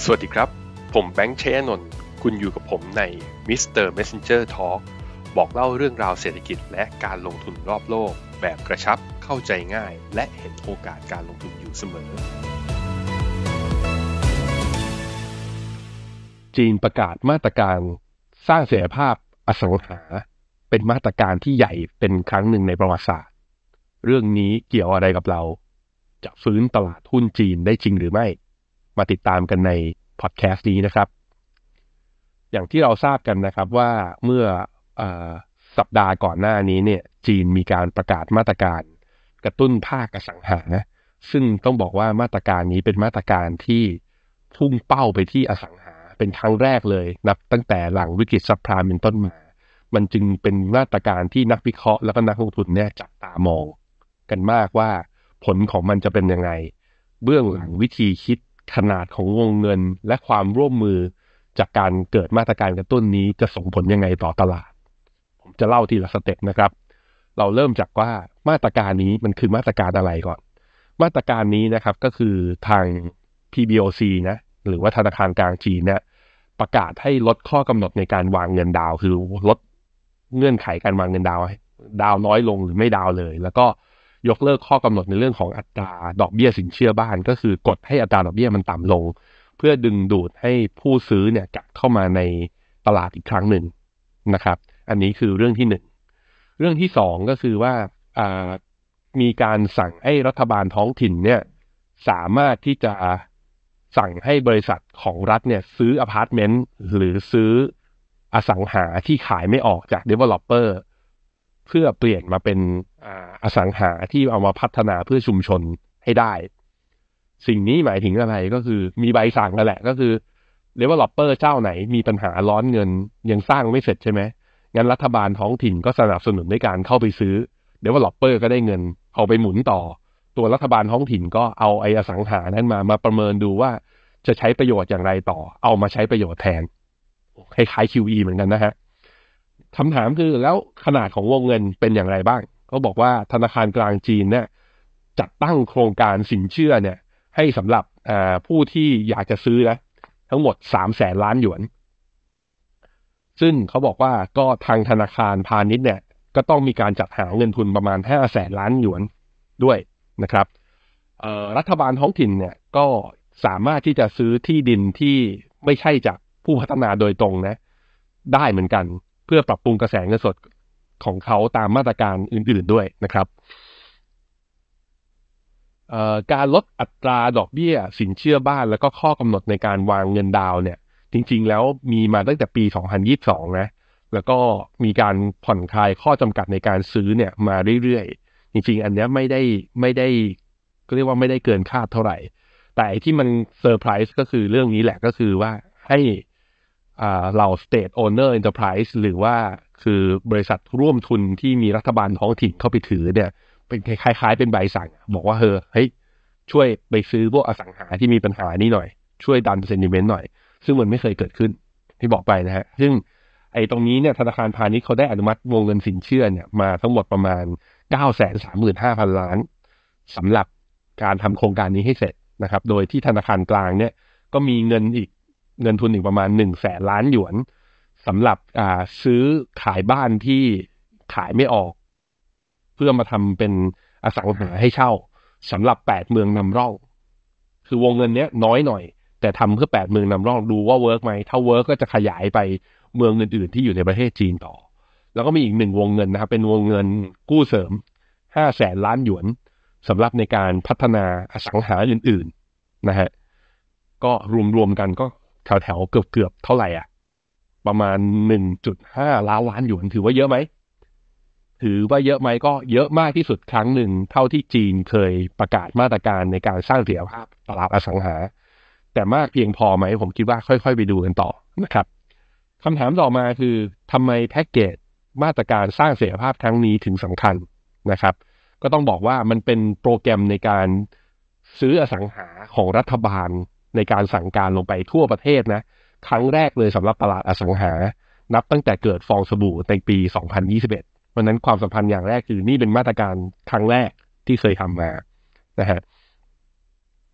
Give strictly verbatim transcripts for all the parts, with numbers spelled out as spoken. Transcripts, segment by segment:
สวัสดีครับผมแบงค์ ชัยนนท์คุณอยู่กับผมใน มิสเตอร์ Messenger Talk บอกเล่าเรื่องราวเศรษฐกิจและการลงทุนรอบโลกแบบกระชับเข้าใจง่ายและเห็นโอกาสการลงทุนอยู่เสมอจีนประกาศมาตรการสร้างเสถียรภาพอสังหาเป็นมาตรการที่ใหญ่เป็นครั้งหนึ่งในประวัติศาสตร์เรื่องนี้เกี่ยวอะไรกับเราจะฟื้นตลาดหุ้นจีนได้จริงหรือไม่มาติดตามกันในพอดแคสต์นี้นะครับอย่างที่เราทราบกันนะครับว่าเมื่ออสัปดาห์ก่อนหน้านี้เนี่ยจีนมีการประกาศมาตรการกระตุ้นภาคอสังหาซึ่งต้องบอกว่ามาตรการนี้เป็นมาตรการที่พุ่งเป้าไปที่อสังหาเป็นครั้งแรกเลยนับตั้งแต่หลังวิกฤตซับไพรม์เป็นต้นมามันจึงเป็นมาตรการที่นักวิเคราะห์แล้วก็นักลงทุนเนี่ยจับตามองกันมากว่าผลของมันจะเป็นยังไงเบื้องหลังวิธีคิดขนาดของวงเงินและความร่วมมือจากการเกิดมาตรการกระตุ้นนี้จะส่งผลยังไงต่อตลาดผมจะเล่าทีละสเต็ปนะครับเราเริ่มจากว่ามาตรการนี้มันคือมาตรการอะไรก่อนมาตรการนี้นะครับก็คือทาง พี บี โอ ซี นะหรือว่าธนาคารกลางจีนเนี่ยประกาศให้ลดข้อกำหนดในการวางเงินดาวคือลดเงื่อนไขการวางเงินดาวดาวน้อยลงหรือไม่ดาวเลยแล้วก็ยกเลิกข้อกำหนดในเรื่องของอัตราดอกเบี้ยสินเชื่อบ้านก็คือกดให้อัตราดอกเบี้ยมันต่ำลงเพื่อดึงดูดให้ผู้ซื้อเนี่ยกลับเข้ามาในตลาดอีกครั้งหนึ่งนะครับอันนี้คือเรื่องที่หนึ่งเรื่องที่สองก็คือว่าอ่ามีการสั่งให้รัฐบาลท้องถิ่นเนี่ยสามารถที่จะสั่งให้บริษัทของรัฐเนี่ยซื้ออพาร์ตเมนต์หรือซื้ออสังหาที่ขายไม่ออกจาก developer เพื่อเปลี่ยนมาเป็นอ่าอสังหาที่เอามาพัฒนาเพื่อชุมชนให้ได้สิ่งนี้หมายถึงอะไรก็คือมีใบสั่งนั่นแหละก็คือ developer เจ้าไหนมีปัญหาร้อนเงินยังสร้างไม่เสร็จใช่ไหมงั้นรัฐบาลท้องถิ่นก็สนับสนุนในการเข้าไปซื้อ developer ก็ได้เงินเอาไปหมุนต่อตัวรัฐบาลท้องถิ่นก็เอาไอ้อสังหานั้นมามาประเมินดูว่าจะใช้ประโยชน์อย่างไรต่อเอามาใช้ประโยชน์แทนคล้ายๆ คิว อี เหมือนกันนะฮะคำถามคือแล้วขนาดของวงเงินเป็นอย่างไรบ้างเขาบอกว่าธนาคารกลางจีนเนี่ยจัดตั้งโครงการสินเชื่อเนี่ยให้สำหรับผู้ที่อยากจะซื้อนะทั้งหมดสามแสนล้านหยวนซึ่งเขาบอกว่าก็ทางธนาคารพาณิชย์เนี่ยก็ต้องมีการจัดหาเงินทุนประมาณห้าแสนล้านหยวนด้วยนะครับรัฐบาลท้องถิ่นเนี่ยก็สามารถที่จะซื้อที่ดินที่ไม่ใช่จากผู้พัฒนาโดยตรงนะได้เหมือนกันเพื่อปรับปรุงกระแสเงินสดของเขาตามมาตรการอื่นๆด้วยนะครับการลดอัตราดอกเบี้ยสินเชื่อบ้านแล้วก็ข้อกำหนดในการวางเงินดาวเนี่ยจริงๆแล้วมีมาตั้งแต่ปีสองพันยี่สิบสองนะแล้วก็มีการผ่อนคลายข้อจำกัดในการซื้อเนี่ยมาเรื่อยๆจริงๆอันนี้ไม่ได้ไม่ได้ก็เรียกว่าไม่ได้เกินคาดเท่าไหร่แต่ที่มันเซอร์ไพรส์ก็คือเรื่องนี้แหละก็คือว่าให้อ่าเหล่า State Owner Enterprise หรือว่าคือบริษัทร่วมทุนที่มีรัฐบาลท้องถิ่นเข้าไปถือเนี่ยเป็นคล้ายๆเป็นใบสั่งบอกว่าเฮ้ยเฮ้ยช่วยไปซื้อพวกอสังหาที่มีปัญหานี้หน่อยช่วยดันเซนติเมนต์หน่อยซึ่งมันไม่เคยเกิดขึ้นที่บอกไปนะฮะซึ่งไอ้ตรงนี้เนี่ยธนาคารพาณิชย์เขาได้อนุมัติวงเงินสินเชื่อเนี่ยมาทั้งหมดประมาณ เก้าแสนสามหมื่นห้าพัน ล้านสำหรับการทำโครงการนี้ให้เสร็จนะครับโดยที่ธนาคารกลางเนี่ยก็มีเงินอีกเงินทุนอีกประมาณหนึ่งแสนล้านหยวนสำหรับอ่าซื้อขายบ้านที่ขายไม่ออกเพื่อมาทำเป็นอสังหาให้เช่าสำหรับแปดเมืองนำร่องคือวงเงินเนี้ยน้อยหน่อยแต่ทำเพื่อแปดเมืองนำร่องดูว่าเวิร์กไหมถ้าเวิร์กก็จะขยายไปเมืองอื่นๆที่อยู่ในประเทศจีนต่อแล้วก็มีอีกหนึ่งวงเงินนะครับเป็นวงเงินกู้เสริมห้าแสนล้านหยวนสำหรับในการพัฒนาอสังหาอื่นๆนะฮะก็รวมๆกันก็แถวๆเกือบๆเท่าไหร่อ่ะประมาณ หนึ่งจุดห้า ล้านล้านหยวนถือว่าเยอะไหมถือว่าเยอะไหมก็เยอะมากที่สุดครั้งหนึ่งเท่าที่จีนเคยประกาศมาตรการในการสร้างเสถียรภาพตลาดอสังหาแต่มากเพียงพอไหมผมคิดว่าค่อยๆไปดูกันต่อนะครับคำถามต่อมาคือทำไมแพ็กเกจมาตรการสร้างเสถียรภาพครั้งนี้ถึงสำคัญนะครับก็ต้องบอกว่ามันเป็นโปรแกรมในการซื้ออสังหาของรัฐบาลในการสั่งการลงไปทั่วประเทศนะครั้งแรกเลยสำหรับตลาดอสังหานับตั้งแต่เกิดฟองสบู่ในปีสองพันยี่สิบเอ็ดวันนั้นความสัมพันธ์อย่างแรกคือนี่เป็นมาตรการครั้งแรกที่เคยทำมานะฮะ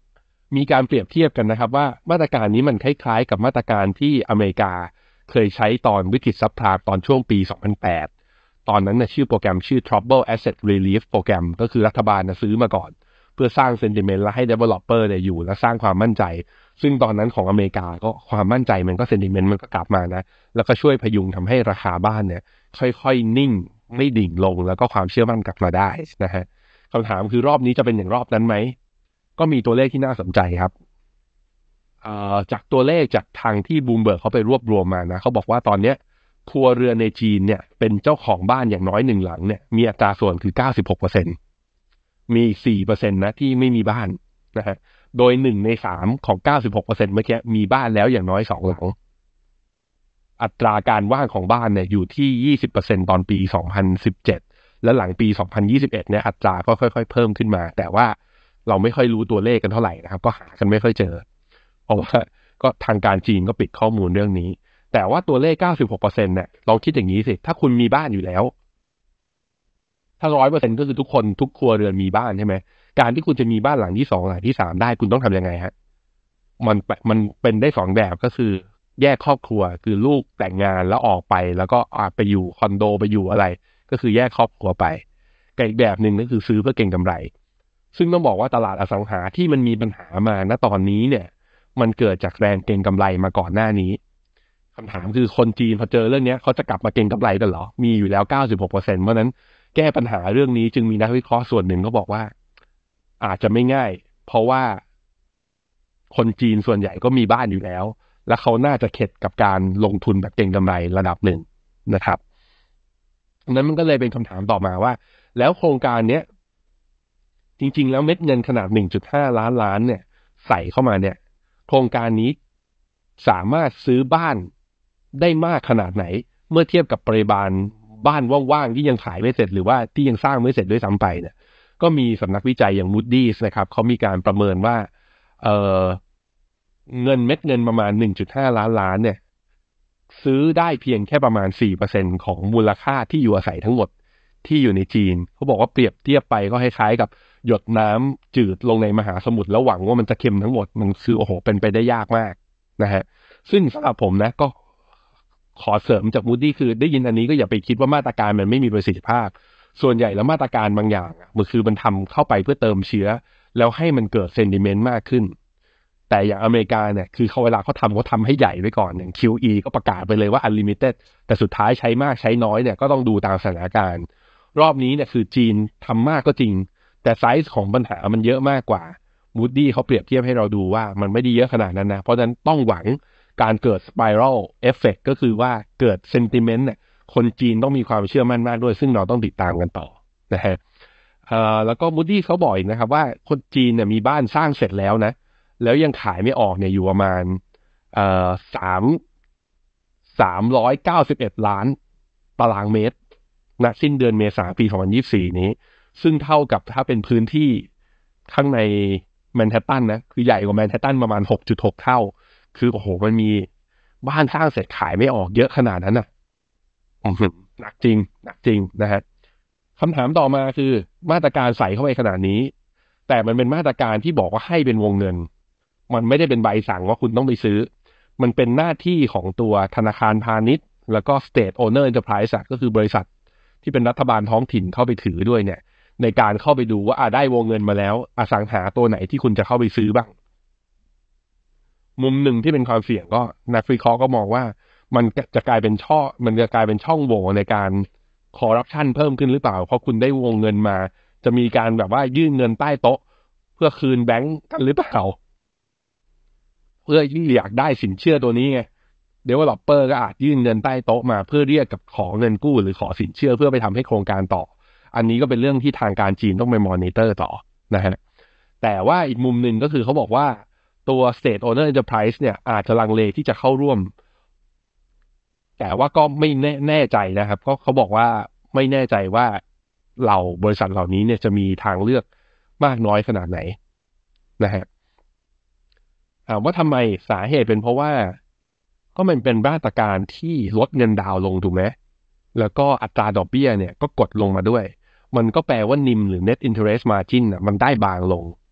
มีการเปรียบเทียบกันนะครับว่ามาตรการนี้มันคล้ายๆกับมาตรการที่อเมริกาเคยใช้ตอนวิกฤตซับไพรม์ตอนช่วงปีสองพันแปดตอนนั้นนะชื่อโปรแกรมชื่อ Trouble Asset Relief Program ก็คือรัฐบาลนะซื้อมาก่อนเพื่อสร้าง sentiment และให้ developer เนี่ยอยู่และสร้างความมั่นใจซึ่งตอนนั้นของอเมริกาก็ความมั่นใจมันก็ sentiment มันก็กลับมานะแล้วก็ช่วยพยุงทำให้ราคาบ้านเนี่ยค่อยๆนิ่งไม่ดิ่งลงแล้วก็ความเชื่อมั่นกลับมาได้นะฮะคำถามคือรอบนี้จะเป็นอย่างรอบนั้นไหมก็มีตัวเลขที่น่าสนใจครับจากตัวเลขจากทางที่บูมเบิร์กเขาไปรวบรวมมานะเขาบอกว่าตอนเนี้ยครัวเรือนในจีนเนี่ยเป็นเจ้าของบ้านอย่างน้อยหนึ่งหลังเนี่ยมีอัตราส่วนคือ เก้าสิบหกเปอร์เซ็นต์ มี สี่เปอร์เซ็นต์ นะที่ไม่มีบ้านนะฮะโดยหนึ่งในสามของ เก้าสิบหกเปอร์เซ็นต์ เมื่อกี้มีบ้านแล้วอย่างน้อยสองหลังอัตราการว่างของบ้านเนี่ยอยู่ที่ ยี่สิบเปอร์เซ็นต์ ตอนปีสองพันสิบเจ็ดและหลังปีสองพันยี่สิบเอ็ดเนี่ยอัตราก็ค่อยๆเพิ่มขึ้นมาแต่ว่าเราไม่ค่อยรู้ตัวเลขกันเท่าไหร่นะครับก็หากันไม่ค่อยเจอเพราะว่าก็ทางการจีนก็ปิดข้อมูลเรื่องนี้แต่ว่าตัวเลข เก้าสิบหกเปอร์เซ็นต์ เนี่ยลองคิดอย่างนี้สิถ้าคุณมีบ้านอยู่แล้วถ้า ร้อยเปอร์เซ็นต์ ก็คือทุกคนทุกครัวเรือนมีบ้านใช่ไหมการที่คุณจะมีบ้านหลังที่สองหลังที่สามได้คุณต้องทำยังไงฮะมันมันเป็นได้สองแบบก็คือแยกครอบครัวคือลูกแต่งงานแล้วออกไปแล้วก็อาจไปอยู่คอนโดไปอยู่อะไรก็คือแยกครอบครัวไปกับอีกแบบหนึ่งก็คือซื้อเพื่อเก็งกำไรซึ่งต้องบอกว่าตลาดอสังหาที่มันมีปัญหามาณตอนนี้เนี่ยมันเกิดจากแรงเก็งกำไรมาก่อนหน้านี้คำถามคือคนจีนพอเจอเรื่องนี้เขาจะกลับมาเก็งกำไรกันเหรอมีอยู่แล้ว เก้าสิบหกเปอร์เซ็นต์ เพราะนั้นแก้ปัญหาเรื่องนี้จึงมีนักวิเคราะห์ส่วนหนึ่งก็บอกว่าอาจจะไม่ง่ายเพราะว่าคนจีนส่วนใหญ่ก็มีบ้านอยู่แล้วและเขาน่าจะเข็ดกับการลงทุนแบบเก็งกำไรระดับหนึ่งนะครับนั้นมันก็เลยเป็นคำถามต่อมาว่าแล้วโครงการเนี้ยจริงๆแล้วเม็ดเงินขนาด หนึ่งจุดห้า ล้านล้านเนี่ยใส่เข้ามาเนี่ยโครงการนี้สามารถซื้อบ้านได้มากขนาดไหนเมื่อเทียบกับปริมาณบ้านว่างๆที่ยังขายไม่เสร็จหรือว่าที่ยังสร้างไม่เสร็จด้วยซ้ำไปเนี่ยก็มีสำนักวิจัยอย่าง Moody's นะครับเขามีการประเมินว่าเอ่อเงินเม็ดเงินประมาณ หนึ่งจุดห้า ล้านล้านเนี่ยซื้อได้เพียงแค่ประมาณ สี่เปอร์เซ็นต์ ของมูลค่าที่อยู่อาศัยทั้งหมดที่อยู่ในจีนเขาบอกว่าเปรียบเทียบไปก็คล้ายๆกับหยดน้ำจืดลงในมหาสมุทรแล้วหวังว่ามันจะเค็มทั้งหมดมันคือโอ้โหเป็นไปได้ยากมากนะฮะซึ่งสำหรับผมนะก็ขอเสริมจากมูดดี้คือได้ยินอันนี้ก็อย่าไปคิดว่ามาตรการมันไม่มีประสิทธิภาพส่วนใหญ่แล้วมาตรการบางอย่างมันคือมันทำเข้าไปเพื่อเติมเชื้อแล้วให้มันเกิดเซนติเมนต์มากขึ้นแต่อย่างอเมริกาเนี่ยคือเขาเวลาเขาทำเขาทำให้ใหญ่ไว้ก่อนอย่าง คิว อี ก็ประกาศไปเลยว่า unlimited แต่สุดท้ายใช้มากใช้น้อยเนี่ยก็ต้องดูตามสถานการณ์รอบนี้เนี่ยคือจีนทำมากก็จริงแต่ไซส์ของปัญหามันเยอะมากกว่ามูดดี้เขาเปรียบเทียบให้เราดูว่ามันไม่ได้เยอะขนาดนั้นนะเพราะฉะนั้นต้องหวังการเกิด spiral effect ก็คือว่าเกิด sentiment เนี่ยคนจีนต้องมีความเชื่อมั่นมากด้วยซึ่งเราต้องติดตามกันต่อนะฮะเอ่อแล้วก็มูดดี้เขาบอกอีกนะครับว่าคนจีนเนี่ยมีบ้านสร้างเสร็จแล้วนะแล้วยังขายไม่ออกเนี่ยอยู่ประมาณเอ่อสามสามร้อยเก้าสิบเอ็ดล้านตารางเมตรณสิ้นเดือนเมษายนปีสองพันยี่สิบสี่นี้ซึ่งเท่ากับถ้าเป็นพื้นที่ข้างในแมนฮัตตันนะคือใหญ่กว่าแมนฮัตตันประมาณ หกจุดหก เท่าคือโอ้โหมันมีบ้านสร้างเสร็จขายไม่ออกเยอะขนาดนั้นน่ะหนักจริงหนักจริงนะฮะคำถามต่อมาคือมาตรการใส่เข้าไปขนาดนี้แต่มันเป็นมาตรการที่บอกว่าให้เป็นวงเงินมันไม่ได้เป็นใบสั่งว่าคุณต้องไปซื้อมันเป็นหน้าที่ของตัวธนาคารพาณิชย์แล้วก็ State Owner Enterprise ก็คือบริษัทที่เป็นรัฐบาลท้องถิ่นเข้าไปถือด้วยเนี่ยในการเข้าไปดูว่าอ่าได้วงเงินมาแล้วอสังหาตัวไหนที่คุณจะเข้าไปซื้อบ้างมุมหนึ่งที่เป็นความเสี่ยงก็นักวิเคราะห์ก็มองว่ามันจะกลายเป็นช่อมันจะกลายเป็นช่องโหว่ในการคอร์รัปชันเพิ่มขึ้นหรือเปล่าเพราะคุณได้วงเงินมาจะมีการแบบว่ายื่นเงินใต้โต๊ะเพื่อคืนแบงก์กันหรือเปล่าเพื่อที่อยากได้สินเชื่อตัวนี้ไง developer ก็อาจยื่นเงินใต้โต๊ะมาเพื่อเรียกกับขอเงินกู้หรือขอสินเชื่อเพื่อไปทำให้โครงการต่ออันนี้ก็เป็นเรื่องที่ทางการจีนต้องไปมอนิเตอร์ต่อนะฮะแต่ว่าอีกมุมหนึ่งก็คือเขาบอกว่าตัว State Owner Enterprise เนี่ยอาจจะลังเลที่จะเข้าร่วมแต่ว่าก็ไม่แน่แน่ใจนะครับก็เขาบอกว่าไม่แน่ใจว่าเหล่าบริษัทเหล่านี้เนี่ยจะมีทางเลือกมากน้อยขนาดไหนนะฮะถามว่าทำไมสาเหตุเป็นเพราะว่าก็มันเป็นมาตรการที่ลดเงินดาวลงถูกไหมแล้วก็อัตราดอกเบี้ยเนี่ยก็กดลงมาด้วยมันก็แปลว่านิมหรือ net interest margin น่ะมันได้บางลง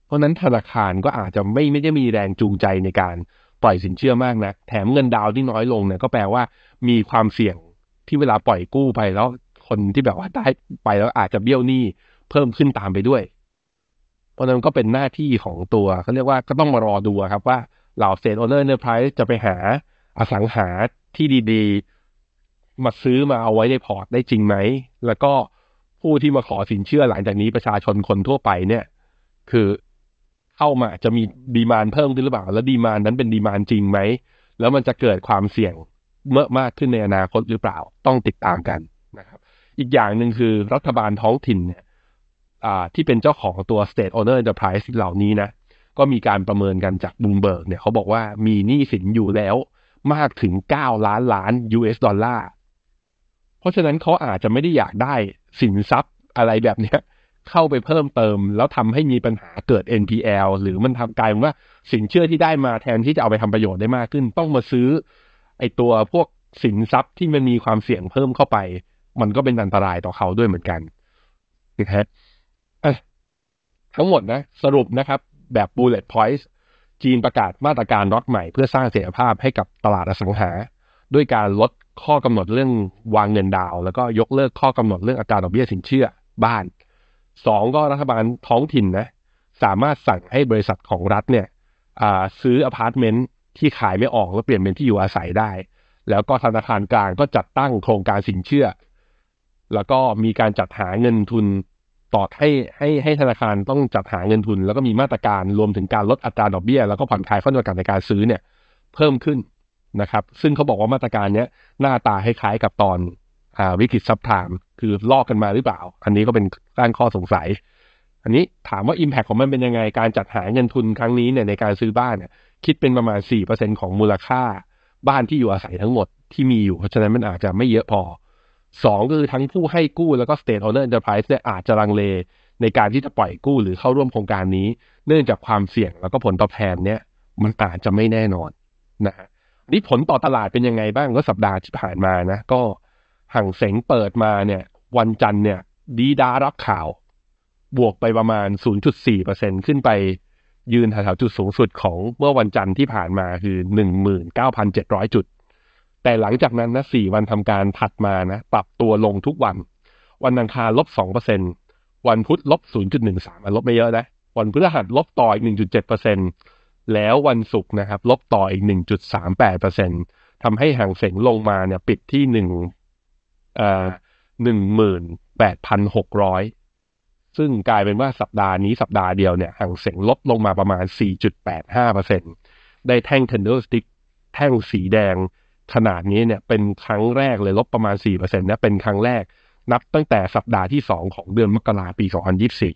เพราะนั้นธนาคารก็อาจจะไม่ไม่ได้มีแรงจูงใจในการปล่อยสินเชื่อมากนะแถมเงินดาวน์ที่น้อยลงเนี่ยก็แปลว่ามีความเสี่ยงที่เวลาปล่อยกู้ไปแล้วคนที่แบบว่าได้ไปแล้วอาจจะเบี้ยวหนี้เพิ่มขึ้นตามไปด้วยเพราะนั้นก็เป็นหน้าที่ของตัวเขาเรียกว่าก็ต้องมารอดูครับว่าเหล่า State Owner Enterprise จะไปหาอสังหาที่ดีๆมาซื้อมาเอาไว้ในพอร์ตได้จริงไหมแล้วก็ผู้ที่มาขอสินเชื่อหลังจากนี้ประชาชนคนทั่วไปเนี่ยคือเข้ามาจะมีดีมานด์เพิ่มขึ้นหรือเปล่าแล้วดีมานด์นั้นเป็นดีมานด์จริงไหมแล้วมันจะเกิดความเสี่ยงเมื่อมากขึ้นในอนาคตหรือเปล่าต้องติดตามกันนะครับอีกอย่างหนึ่งคือรัฐบาลท้องถิ่นเนี่ยอ่าที่เป็นเจ้าของตัว State Owner Enterprise เหล่านี้นะก็มีการประเมินกันจาก Bloomberg เนี่ยเขาบอกว่ามีหนี้สินอยู่แล้วมากถึงเก้าล้านล้าน ยู เอส ดอลลาร์เพราะฉะนั้นเขาอาจจะไม่ได้อยากได้สินทรัพย์อะไรแบบเนี้ยเข้าไปเพิ่มเติมแล้วทำให้มีปัญหาเกิด เอ็น พี แอล หรือมันทำกลายเป็นว่าสินเชื่อที่ได้มาแทนที่จะเอาไปทำประโยชน์ได้มากขึ้นต้องมาซื้อไอ้ตัวพวกสินทรัพย์ที่มันมีความเสี่ยงเพิ่มเข้าไปมันก็เป็นอันตรายต่อเขาด้วยเหมือนกันนะฮะอ่ะทั้งหมดนะสรุปนะครับแบบ bullet points จีนประกาศมาตรการล็อตใหม่เพื่อสร้างเสถียรภาพให้กับตลาดอสังหาด้วยการลดข้อกำหนดเรื่องวางเงินดาวน์แล้วก็ยกเลิกข้อกำหนดเรื่องอัตราดอกเบี้ยสินเชื่อบ้านสองก็รัฐบาลท้องถิ่นนะสามารถสั่งให้บริษัทของรัฐเนี่ยอ่าซื้ออพาร์ตเมนต์ที่ขายไม่ออกแล้วเปลี่ยนเป็นที่อยู่อาศัยได้แล้วก็ธนาคารกลางก็จัดตั้งโครงการสินเชื่อแล้วก็มีการจัดหาเงินทุนต่อให้ให้ให้ธนาคารต้องจัดหาเงินทุนแล้วก็มีมาตรการรวมถึงการลดอัตราดอกเบี้ยแล้วก็ผ่อนคลายข้อจำกัดในการซื้อเนี่ยเพิ่มขึ้นนะครับซึ่งเขาบอกว่ามาตรการนี้หน้าตาคล้ายๆกับตอนอ่าวิกฤตซับไพรม์คือลอกกันมาหรือเปล่าอันนี้ก็เป็นตั้งข้อสงสัยอันนี้ถามว่า impact ของมันเป็นยังไงการจัดหาเงินทุนครั้งนี้เนี่ยในการซื้อบ้านเนี่ยคิดเป็นประมาณ สี่เปอร์เซ็นต์ ของมูลค่าบ้านที่อยู่อาศัยทั้งหมดที่มีอยู่เพราะฉะนั้นมันอาจจะไม่เยอะพอสองก็คือทั้งผู้ให้กู้แล้วก็ State Owner Enterprise เนี่ยอาจจะลังเลในการที่จะปล่อยกู้หรือเข้าร่วมโครงการนี้เนื่องจากความเสี่ยงแล้วก็ผลตอบแทนเนี่ยมันอาจจะไม่แน่นอนนะฮะนี่ผลต่อตลาดเป็นยังไงบ้างก็สัปดาห์ที่ผ่านมานะก็ห่างเส็งเปิดมาเนี่ยวันจันทร์เนี่ยดีดารับข่าวบวกไปประมาณ ศูนย์จุดสี่เปอร์เซ็นต์ ขึ้นไปยืนแถวๆจุดสูงสุดของเมื่อวันจันทร์ที่ผ่านมาคือ หนึ่งหมื่นเก้าพันเจ็ดร้อย จุดแต่หลังจากนั้นนะสี่วันทำการถัดมานะปรับตัวลงทุกวันวันอังคารลบ สองเปอร์เซ็นต์ วันพุธลบ ศูนย์จุดหนึ่งสาม อ่ะลบไม่เยอะนะวันพฤหัสลบต่ออีก หนึ่งจุดเจ็ดเปอร์เซ็นต์ แล้ววันศุกร์นะครับลบต่ออีก หนึ่งจุดสามแปดเปอร์เซ็นต์ ทำให้ห่างเส็งลงมาเนี่ยปิดที่หนึ่งเอ่อ หนึ่งหมื่นแปดพันหกร้อย ซึ่งกลายเป็นว่าสัปดาห์นี้สัปดาห์เดียวเนี่ยห่างเส็งลบลงมาประมาณ สี่จุดแปดห้าเปอร์เซ็นต์ ได้แท่ง candlestick แท่งสีแดงขนาดนี้เนี่ยเป็นครั้งแรกเลยลบประมาณ สี่เปอร์เซ็นต์ นะเป็นครั้งแรกนับตั้งแต่สัปดาห์ที่สองของเดือนมกราคมปีสองพันยี่สิบสี่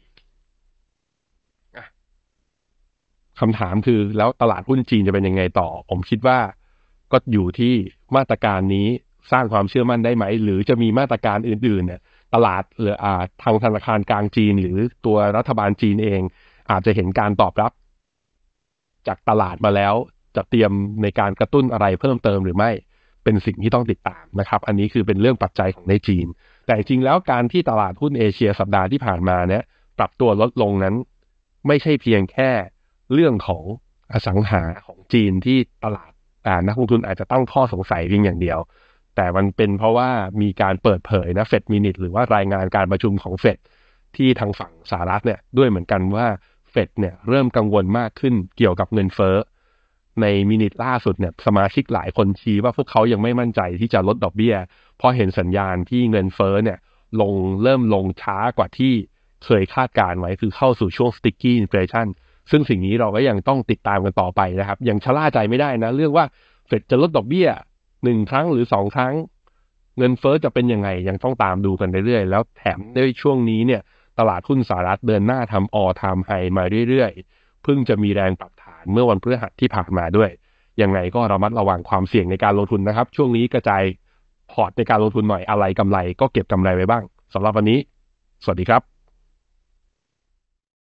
คำถามคือแล้วตลาดหุ้นจีนจะเป็นยังไงต่อผมคิดว่าก็อยู่ที่มาตรการนี้สร้างความเชื่อมั่นได้ไหมหรือจะมีมาตรการอื่นๆเนี่ยตลาดหรืออ่าทางธนาคารกลางจีนหรือตัวรัฐบาลจีนเองอาจจะเห็นการตอบรับจากตลาดมาแล้วจะเตรียมในการกระตุ้นอะไรเพิ่มเติมหรือไม่เป็นสิ่งที่ต้องติดตามนะครับอันนี้คือเป็นเรื่องปัจจัยของในจีนแต่จริงแล้วการที่ตลาดหุ้นเอเชียสัปดาห์ที่ผ่านมาเนี่ยปรับตัวลดลงนั้นไม่ใช่เพียงแค่เรื่องของอสังหาของจีนที่ตลาดอ่านักลงทุนอาจจะตั้งข้อสงสัยเพียงอย่างเดียวแต่มันเป็นเพราะว่ามีการเปิดเผยนะเฟดมินิทหรือว่ารายงานการประชุมของเฟดที่ทางฝั่งสหรัฐเนี่ยด้วยเหมือนกันว่าเฟดเนี่ยเริ่มกังวลมากขึ้นเกี่ยวกับเงินเฟ้อในมินิทล่าสุดเนี่ยสมาชิกหลายคนชี้ว่าพวกเขายังไม่มั่นใจที่จะลดดอกเบี้ยเพราะเห็นสัญญาณที่เงินเฟ้อเนี่ยลงเริ่มลงช้ากว่าที่เคยคาดการไว้คือเข้าสู่ช่วง sticky inflation ซึ่งสิ่งนี้เราก็ยังต้องติดตามกันต่อไปนะครับยังชะล่าใจไม่ได้นะเรื่องว่าเฟดจะลดดอกเบี้ยหนึ่งครั้งหรือสองครั้งเงินเฟ้อจะเป็นยังไงยังต้องตามดูกันเรื่อยๆแล้วแถมในช่วงนี้เนี่ยตลาดหุ้นสหรัฐเดินหน้าทำ all time high มาเรื่อยๆเพิ่งจะมีแรงปรับฐานเมื่อวันพฤหัสที่ผ่านมาด้วยยังไงก็ระมัดระวังความเสี่ยงในการลงทุนนะครับช่วงนี้กระจายพอร์ตในการลงทุนหน่อยอะไรกำไรก็เก็บกำไรไว้บ้างสำหรับวันนี้สวัสดีครับ